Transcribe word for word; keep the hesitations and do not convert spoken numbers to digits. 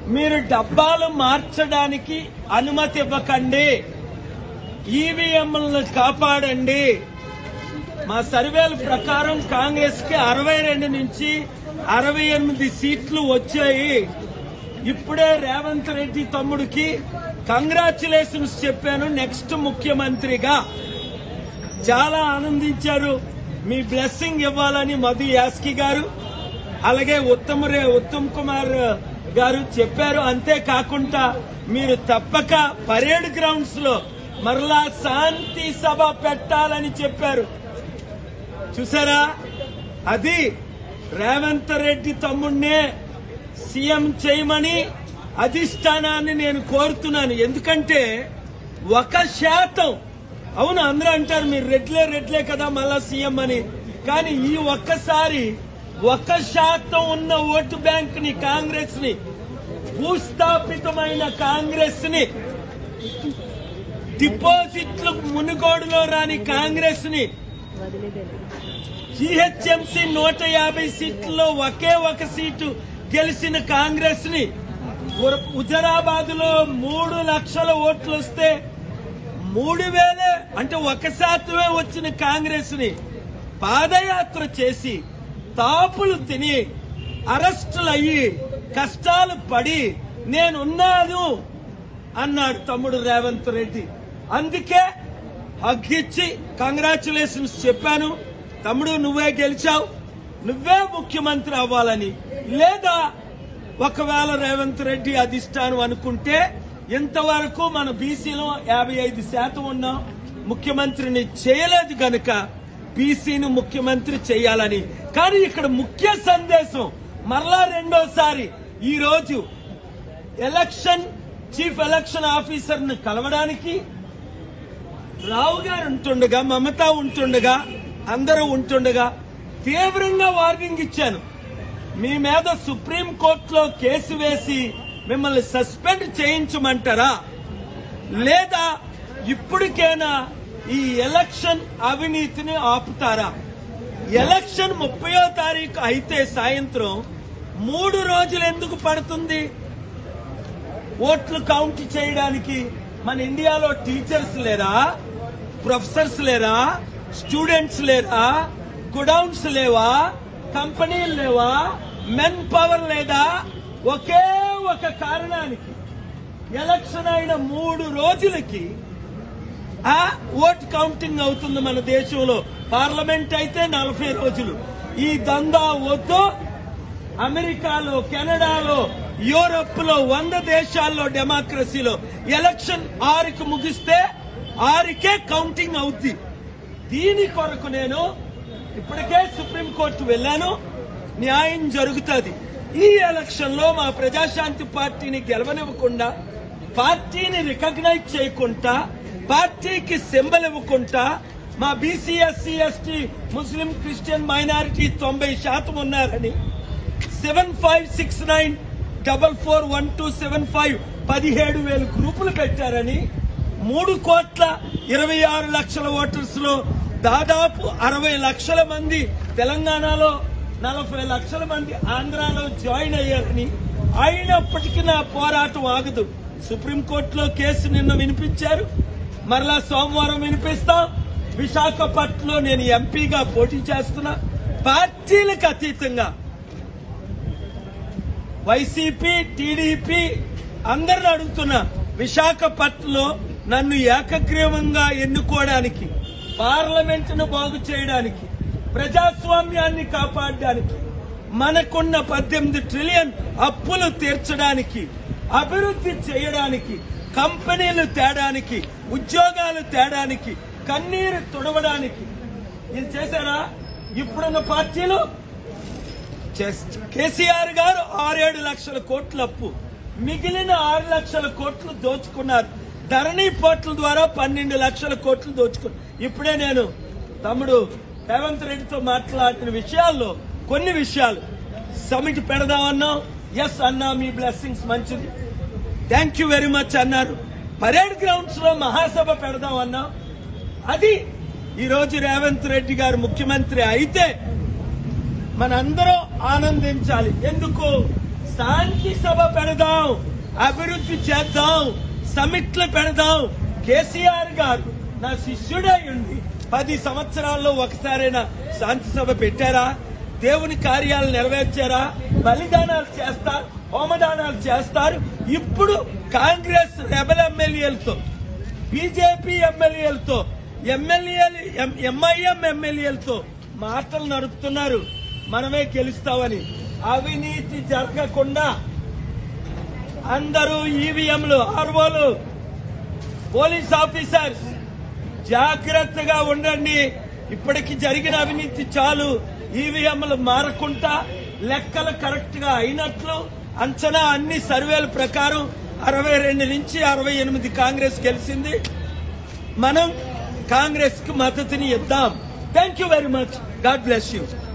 మీరు డబ్బాలు మార్చడానికి అనుమతి ఇవ్వకండి, ఈవీఎంలను కాపాడండి. మా సర్వేల ప్రకారం కాంగ్రెస్ కి అరవై రెండు నుంచి అరవై ఎనిమిది సీట్లు వచ్చాయి. ఇప్పుడే రేవంత్ రెడ్డి తమ్ముడికి కంగ్రాచులేషన్స్ చెప్పాను నెక్స్ట్ ముఖ్యమంత్రిగా. చాలా ఆనందించారు. మీ బ్లెస్సింగ్ ఇవ్వాలని మధు యాస్కి గారు అలాగే ఉత్తమ్ రే ఉత్తమ్ కుమార్ గారు చెప్పారు. అంతేకాకుండా మీరు తప్పక పరేడ్ గ్రౌండ్స్ లో మరలా శాంతి సభ పెట్టాలని చెప్పారు. చూసారా, అది రేవంత్ రెడ్డి తమ్ముడినే సీఎం చేయమని అధిష్టానాన్ని నేను కోరుతున్నాను. ఎందుకంటే ఒక శాతం, అవును అందరూ అంటారు మీరు రెడ్లే రెడ్లే కదా మళ్ళా సీఎం అని, కానీ ఈ ఒక్కసారి ఒక శాతం ఉన్న ఓటు బ్యాంక్ ని కాంగ్రెస్ ని, భూస్థాపితమైన కాంగ్రెస్ ని, డిపాజిట్లు మునుగోడులో రాని కాంగ్రెస్ ని, జీహెచ్ఎంసీ నూట యాభై సీట్లలో ఒకే ఒక సీటు గెలిచిన కాంగ్రెస్ ని, హుజరాబాద్ లో మూడు లక్షల ఓట్లు వస్తే మూడు వేలే అంటే ఒక శాతమే వచ్చిన కాంగ్రెస్ ని పాదయాత్ర చేసి తాపులు తిని అరెస్టులు అయ్యి కష్టాలు పడి నేనున్నాను అన్నాడు తమ్ముడు రేవంత్ రెడ్డి. అందుకే హగ్గిచ్చి కంగ్రాచులేషన్స్ చెప్పాను. తమ్ముడు నువ్వే గెలిచావు, నువ్వే ముఖ్యమంత్రి అవ్వాలని. లేదా ఒకవేళ రేవంత్ రెడ్డి అధిష్టానం అనుకుంటే ఇంతవరకు మన బీసీలో యాభై ఐదు శాతం ఉన్నాం, ముఖ్యమంత్రిని చేయలేదు గనుక బీసీని ముఖ్యమంత్రి చేయాలని. కానీ ఇక్కడ ముఖ్య సందేశం మరలా రెండోసారి ఈ రోజు ఎలక్షన్ చీఫ్ ఎలక్షన్ ఆఫీసర్ ను కలవడానికి రావు గారు ఉంటుండగా, మమత ఉంటుండగా, అందరూ ఉంటుండగా తీవ్రంగా వార్నింగ్ ఇచ్చాను. మీ మీద సుప్రీం కోర్టులో కేసు వేసి మిమ్మల్ని సస్పెండ్ చేయించమంటారా, లేదా ఇప్పటికైనా ఈ ఎలక్షన్ అవినీతిని ఆపుతారా? ఎలక్షన్ ముప్పయో తారీఖు అయితే సాయంత్రం మూడు రోజులు ఎందుకు పడుతుంది ఓట్లు కౌంట్ చేయడానికి? మన ఇండియాలో టీచర్స్ లేరా, ప్రొఫెసర్స్ లేరా, స్టూడెంట్స్ లేరా, గోడౌన్స్ లేవా, కంపెనీలు లేవా, మెన్ పవర్ లేదా? ఒకే ఒక కారణానికి ఎలక్షన్ అయిన మూడు రోజులకి ఆ ఓట్ కౌంటింగ్ అవుతుంది మన దేశంలో. పార్లమెంట్ అయితే నలభై రోజులు. ఈ దందా వద్దు. అమెరికాలో, కెనడాలో, యూరోప్ లో, వంద దేశాల్లో డెమోక్రసీలో ఎలక్షన్ ఆరుకి ముగిస్తే ఆరుకే కౌంటింగ్ అవుద్ది. దీని కొరకు నేను ఇప్పటికే సుప్రీంకోర్టు వెళ్లాను, న్యాయం జరుగుతుంది. ఈ ఎలక్షన్ లో మా ప్రజాశాంతి పార్టీని గెలవనివ్వకుండా, పార్టీని రికగ్నైజ్ చేయకుండా, పార్టీకి సింబల్ ఇవ్వకుండా, మా బీసీ ఎస్సీ ఎస్టీ ముస్లిం క్రిస్టియన్ మైనారిటీ తొంభై శాతం ఉన్నారని seven five six nine double four one two seven five పదిహేడు వేల గ్రూపులు పెట్టారని, మూడు కోట్ల ఇరవై ఆరు లక్షల ఓటర్స్ లో దాదాపు అరవై లక్షల మంది తెలంగాణలో, నలభై లక్షల మంది ఆంధ్రాలో జాయిన్ అయ్యారని, అయినప్పటికీ నా పోరాటం ఆగదు. సుప్రీంకోర్టులో కేసు నిన్న వినిపించారు, మరలా సోమవారం వినిపిస్తాం. విశాఖపట్నంలో నేను ఎంపీగా పోటీ చేస్తున్నా. పార్టీలకు అతీతంగా వైసీపీ, టీడీపీ అందరిని అడుగుతున్నా, విశాఖపట్నంలో నన్ను ఏకగ్రీవంగా ఎన్నుకోవడానికి, పార్లమెంటును బాగు చేయడానికి, ప్రజాస్వామ్యాన్ని కాపాడడానికి, మనకున్న పద్దెనిమిది ట్రిలియన్ అప్పులు తీర్చడానికి, అభివృద్ధి చేయడానికి, కంపెనీలు తేడానికి, ఉద్యోగాలు తేడానికి, కన్నీరు తుడవడానికి ఇది చేశారా? ఇప్పుడున్న పార్టీలు కేసీఆర్ గారు ఆరేడు లక్షల కోట్ల అప్పు, మిగిలిన ఆరు లక్షల కోట్లు దోచుకున్నారు. ధరణి పోర్టల్ ద్వారా పన్నెండు లక్షల కోట్లు దోచుకున్నారు. ఇప్పుడే నేను తమ్ముడు రేవంత్ రెడ్డితో మాట్లాడిన విషయాల్లో కొన్ని విషయాలు, సమిట్ పెడదామన్నాం, ఎస్ అన్నా, మీ బ్లెస్సింగ్స్ మంచిది, థ్యాంక్ యూ వెరీ మచ్ అన్నారు. పరేడ్ గ్రౌండ్స్ లో మహాసభ పెడదామన్నాం, అది ఈ రోజు రేవంత్ రెడ్డి గారు ముఖ్యమంత్రి అయితే మనందరం ఆనందించాలి. ఎందుకు? శాంతి సభ పెడదాం, అభివృద్ధి చేద్దాం, సమిట్లు పెడదాం. కేసీఆర్ గారు నా శిష్యుడై ఉంది పది సంవత్సరాల్లో ఒకసారైనా శాంతి సభ పెట్టారా? దేవుని కార్యాలు నెరవేర్చారా? బలిదానాలు చేస్తారు, హోమదానాలు చేస్తారు. ఇప్పుడు కాంగ్రెస్ రెబల్ ఎమ్మెల్యేలతో, బీజేపీ ఎమ్మెల్యేలతో, ఎమ్మెల్యేలు ఎంఐఎం ఎమ్మెల్యేలతో మాటలు నడుపుతున్నారు మనమే గెలుస్తామని. అవినీతి జరగకుండా అందరూ ఈవీఎంలు, ఆర్ఓలు, పోలీస్ ఆఫీసర్స్ జాగ్రత్తగా ఉండండి. ఇప్పటికి జరిగిన అవినీతి చాలు. ఈవీఎంలు మారకుండా లెక్కలు కరెక్ట్ గా అయినట్లు అంచనా అన్ని సర్వేల ప్రకారం అరవై రెండు నుంచి అరవై ఎనిమిది కాంగ్రెస్ గెలిచింది. మనం కాంగ్రెస్ కు మద్దతుని ఇద్దాం. Thank you very much. God bless you.